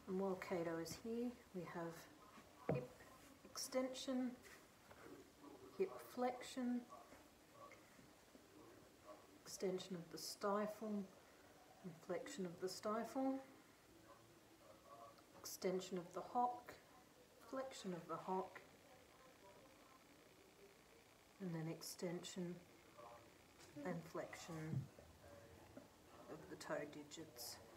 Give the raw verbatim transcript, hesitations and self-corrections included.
And while Kato is here, we have hip extension, hip flexion, extension of the stifle, and flexion of the stifle, extension of the hock, flexion of the hock, and then extension and flexion of the toe digits.